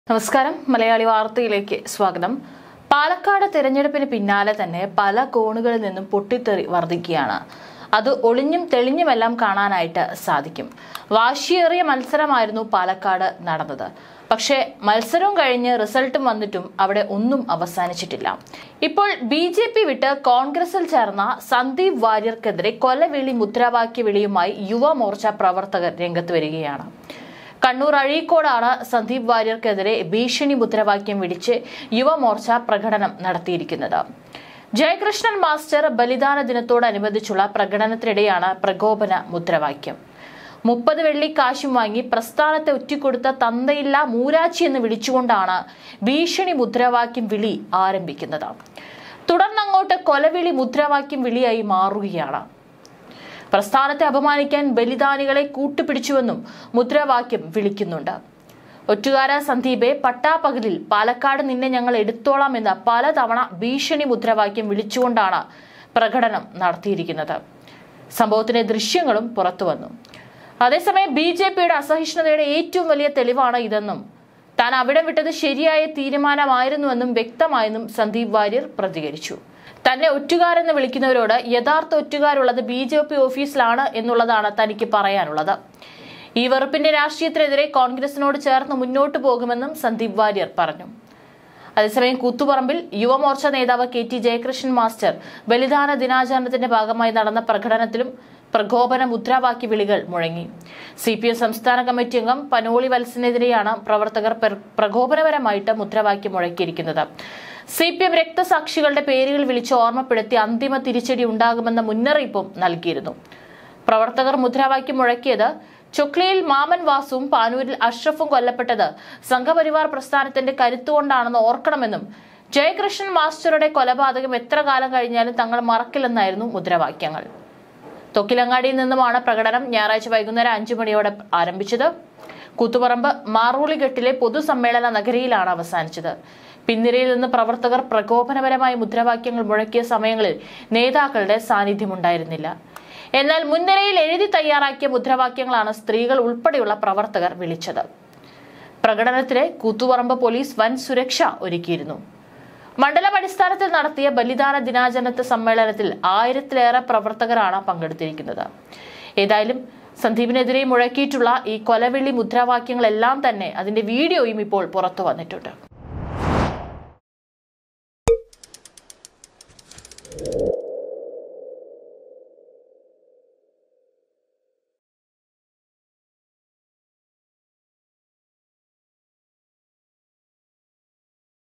നമസ്കാരം മലയാളി വാർത്തയിലേക്ക് സ്വാഗതം. പാലക്കാട് തെരഞ്ഞെടുപ്പിന് പിന്നാലെ തന്നെ പല കോണുകളിൽ നിന്നും പൊട്ടിത്തെറി വർദ്ധിക്കുകയാണ്. അത് ഒളിഞ്ഞും തെളിഞ്ഞുമെല്ലാം കാണാനായിട്ട് സാധിക്കും. വാശിയേറിയ മത്സരമായിരുന്നു പാലക്കാട് നടന്നത്. പക്ഷേ മത്സരവും കഴിഞ്ഞ് റിസൾട്ടും വന്നിട്ടും അവിടെ ഒന്നും അവസാനിച്ചിട്ടില്ല. ഇപ്പോൾ BJP വിട്ട് കോൺഗ്രസിൽ ചേർന്ന സന്ദീപ് വാര്യർക്കെതിരെ കൊലവിളി മുദ്രാവാക്യ വിളിയുമായി യുവമോർച്ച പ്രവർത്തകർ രംഗത്ത് വരികയാണ്. കണ്ണൂർ അഴീക്കോടാണ് സന്ദീപ് വാര്യർക്കെതിരെ ഭീഷണി മുദ്രാവാക്യം വിളിച്ച് യുവമോർച്ച പ്രകടനം നടത്തിയിരിക്കുന്നത്. ജയകൃഷ്ണൻ മാസ്റ്റർ ബലിദാന ദിനത്തോടനുബന്ധിച്ചുള്ള പ്രകടനത്തിനിടെയാണ് പ്രകോപന മുദ്രാവാക്യം. 30 വെള്ളി കാശും വാങ്ങി പ്രസ്ഥാനത്തെ ഒറ്റിക്കൊടുത്ത തന്തയില്ല മൂരാച്ചി എന്ന് വിളിച്ചുകൊണ്ടാണ് ഭീഷണി മുദ്രാവാക്യം വിളി ആരംഭിക്കുന്നത്. തുടർന്നങ്ങോട്ട് കൊലവിളി മുദ്രാവാക്യം വിളിയായി മാറുകയാണ്. പ്രസ്ഥാനത്തെ അപമാനിക്കാൻ ബലിദാനികളെ കൂട്ടുപിടിച്ചുവെന്നും മുദ്രാവാക്യം വിളിക്കുന്നുണ്ട്. ഒറ്റുകാര സന്ദീപെ, പട്ടാപ്പകലിൽ പാലക്കാട് നിന്നെ ഞങ്ങൾ എടുത്തോളാം എന്ന പലതവണ ഭീഷണി മുദ്രാവാക്യം വിളിച്ചുകൊണ്ടാണ് പ്രകടനം നടത്തിയിരിക്കുന്നത്. സംഭവത്തിന്റെ ദൃശ്യങ്ങളും പുറത്തുവന്നു. അതേസമയം BJPയുടെ അസഹിഷ്ണുതയുടെ ഏറ്റവും വലിയ തെളിവാണ് ഇതെന്നും താൻ അവിടം വിട്ടത് ശരിയായ തീരുമാനമായിരുന്നുവെന്നും വ്യക്തമായെന്നും സന്ദീപ് വാര്യർ പ്രതികരിച്ചു. തന്നെ ഒറ്റുകാരെന്ന് വിളിക്കുന്നവരോട് യഥാർത്ഥ ഒറ്റുകാരുള്ളത് BJP ഓഫീസിലാണ് എന്നുള്ളതാണ് തനിക്ക് പറയാനുള്ളത്. ഈ വെറുപ്പിന്റെ രാഷ്ട്രീയത്തിനെതിരെ കോൺഗ്രസിനോട് ചേർന്ന് മുന്നോട്ടു പോകുമെന്നും സന്ദീപ് വാര്യർ പറഞ്ഞു. അതേസമയം കൂത്തുപറമ്പിൽ യുവമോർച്ച നേതാവ് KT ജയകൃഷ്ണൻ മാസ്റ്റർ ബലിദാന ദിനാചരണത്തിന്റെ ഭാഗമായി നടന്ന പ്രകടനത്തിലും പ്രകോപന മുദ്രാവാക്യ വിളികൾ മുഴങ്ങി. CPM സംസ്ഥാന കമ്മിറ്റി അംഗം പനോളി വത്സനെതിരെയാണ് പ്രവർത്തകർ പ്രകോപനപരമായിട്ട് മുദ്രാവാക്യം മുഴക്കിയിരിക്കുന്നത്. CPM രക്തസാക്ഷികളുടെ പേരുകൾ വിളിച്ച് ഓർമ്മപ്പെടുത്തി അന്തിമ തിരിച്ചടി ഉണ്ടാകുമെന്ന മുന്നറിയിപ്പും നൽകിയിരുന്നു. പ്രവർത്തകർ മുദ്രാവാക്യം മുഴക്കിയത് ചൊക്ലിയിൽ മാമൻ വാസുവും പാനൂരിൽ അഷ്റഫും കൊല്ലപ്പെട്ടത് സംഘപരിവാർ പ്രസ്ഥാനത്തിന്റെ കരുത്തുകൊണ്ടാണെന്ന് ഓർക്കണമെന്നും ജയകൃഷ്ണൻ മാസ്റ്ററുടെ കൊലപാതകം എത്ര കാലം കഴിഞ്ഞാലും തങ്ങൾ മറക്കില്ലെന്നായിരുന്നു മുദ്രാവാക്യങ്ങൾ. തൊക്കിലങ്ങാടിയിൽ നിന്നുമാണ് പ്രകടനം ഞായറാഴ്ച വൈകുന്നേരം 5 മണിയോടെ ആരംഭിച്ചത്. കൂത്തുപറമ്പ് മാറൂളിഘട്ടിലെ പൊതുസമ്മേളന നഗരിയിലാണ് അവസാനിച്ചത്. പിൻനിരയിൽ നിന്ന് പ്രവർത്തകർ പ്രകോപനപരമായ മുദ്രാവാക്യങ്ങൾ മുഴക്കിയ സമയങ്ങളിൽ നേതാക്കളുടെ സാന്നിധ്യമുണ്ടായിരുന്നില്ല. എന്നാൽ മുൻനിരയിൽ എഴുതി തയ്യാറാക്കിയ മുദ്രാവാക്യങ്ങളാണ് സ്ത്രീകൾ ഉൾപ്പെടെയുള്ള പ്രവർത്തകർ വിളിച്ചത്. പ്രകടനത്തിന് കൂത്തുപറമ്പ് പോലീസ് വൻ സുരക്ഷ ഒരുക്കിയിരുന്നു. മണ്ഡലം അടിസ്ഥാനത്തിൽ നടത്തിയ ബലിദാന ദിനാചരണ സമ്മേളനത്തിൽ 1000-ലേറെ പ്രവർത്തകരാണ് പങ്കെടുത്തിരിക്കുന്നത്. ഏതായാലും സന്ദീപിനെതിരെ മുഴക്കിയിട്ടുള്ള ഈ കൊലവിളി മുദ്രാവാക്യങ്ങളെല്ലാം തന്നെ അതിന്റെ വീഡിയോയും ഇപ്പോൾ പുറത്തു വന്നിട്ടുണ്ട്.